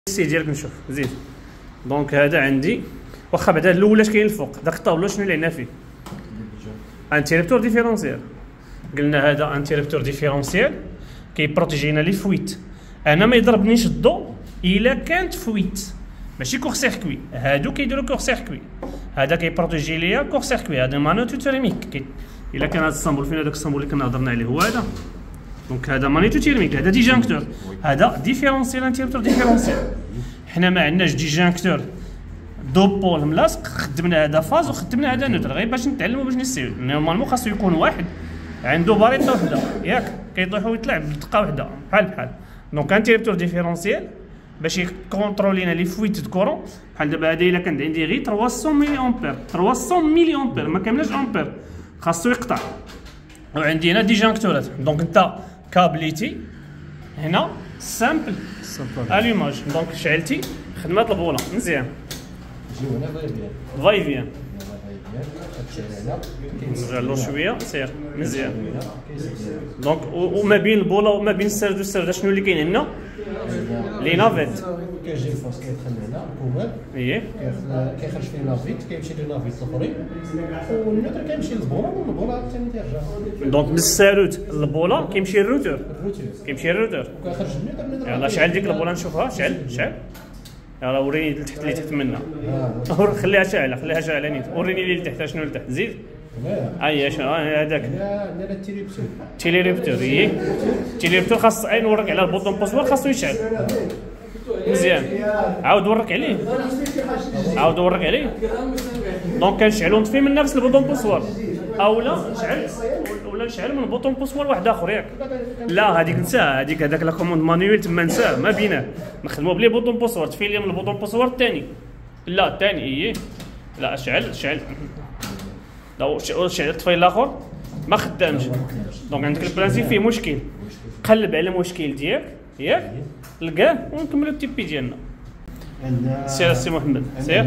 السي ديالك نشوف زيد. دونك هذا عندي واخا بعدا الاول اش كاين الفوق داك الطابلو شنو اللي عندنا فيه؟ انتيريبتور ديفيرونسيال. قلنا هذا انتيريبتور ديفيرونسيال كيبروتيجينا لي فويت. انا ما يضربنيش الضوء الا كانت فويت ماشي كور سيركوي. هادو كيديروا كور سيركوي، هذا كيبروتيجي ليا كور سيركوي. هذا مانيتو تيرميك. الا كان هذا الصامبول فين هذاك الصامبول اللي كنا هضرنا عليه هو هذا. دونك هذا مانيتو تيرميك، هذا ديجانكتور، هذا ديفيرونسيال انتيريبتور ديفيرونسيال. حنا ما عندناش ديجانكتور دوبول ملاصق، خدمنا هذا فاز وخدمنا هذا نوتر غير باش نتعلموا باش نسيو. نورمالمون خاصو يكون واحد عنده باريطه وحده ياك كيطيح ويطلع بدقه وحده بحال. دونك انتيريبتور ديفيرونسيال باش يكونترولينا لي فويت دو كورون. بحال دابا هذا الا كان عندي غير 300 ملي امبير 300 ملي امبير ما كاملاش امبير خاصو يقطع. وعندي هنا ديجانكتورات. دونك انت كابليتي هنا سامبل الوماج. دونك شعلتي خدمات البوله مزيان فاي فيان نرجعلو شويه سير مزيان. دونك وما بين البوله وما بين السرد والسرد شنو اللي كاين هنا؟ لي نافيت كيجي الفاس كيدخل هنا كوبر كيخرج فيه نافيت كيمشي للنافيت الاخرين والنوتر كيمشي للبوله والبوله عاوتاني تيرجع. دونك من الساروت للبوله كيمشي الروتور وكيخرج النوتر. يلاه شعل ديك البوله نشوفها. شعل يلاه وريني لتحت اللي تحت منا. خليها شاعله نيت. وريني اللي لتحت شنو لتحت زيد. اي شنو هذاك تيليريبتور. تيليريبتور خاص نوريك على البوطون بوسوار خاصو يشعل مزيان. عاود ورك عليه دونك كنشعلو نطفي من نفس البوطون بوسوار اولا نشعل من بوطون بوسوار واحد اخر ياك. لا هذيك نساها، هذاك لا كوموند مانيويل تما نساه ما بيناه. نخدمو بلي بوطون بوسوار طفي لي من البوطون بوسوار الثاني. لا الثاني لا شعل لو شعل الطفيل الاخر ما خدامش. دونك عندك البرانسيب فيه مشكل. قلب على المشكل ديالك ياك لقاه ونكملوا التيبي ديالنا. سير السي محمد سير.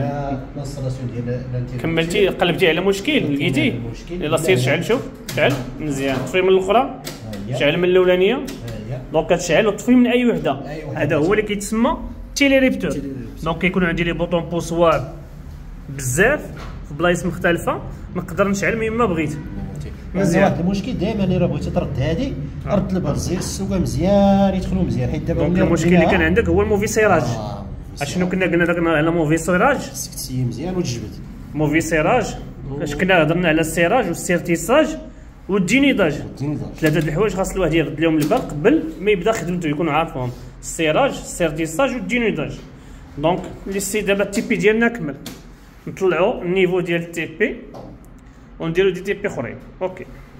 كملتي قلبتي على مشكل لقيتيه يلا سير شعل. شوف شعل مزيان. طفي من الاخرى شعل من الاولانيه. دونك كتشعل وتطفي من اي وحده. هذا هو اللي كيتسمى تيليريبتور. دونك كيكون عندي لي بوطون بوسوار بزاف في بلايص مختلفه نقدر نشعل مما بغيت مزيان. واحد المشكل دائما الا بغيتي ترد هذه رد البرزيل السوقه مزيان يدخلوا مزيان. حيت دابا دونك المشكل اللي كان عندك هو الموفي سيراج. اشنو كنا قلنا داك على موفي سيراج؟ سكتي مزيان وتجبد موفي سيراج. اش كنا هضرنا على السيراج والسيرتيساج والدينيداج. ثلاثه د الحوايج خاص الواحد يرد لهم البال قبل ما يبدا خدمته يكون عارفهم. السيراج السيرتيساج والدينيداج. دونك لي سي دابا التيبي ديالنا كمل. نطلعوا النيفو ديال التيبي ونديروا دي تيبي اخرين. اوكي.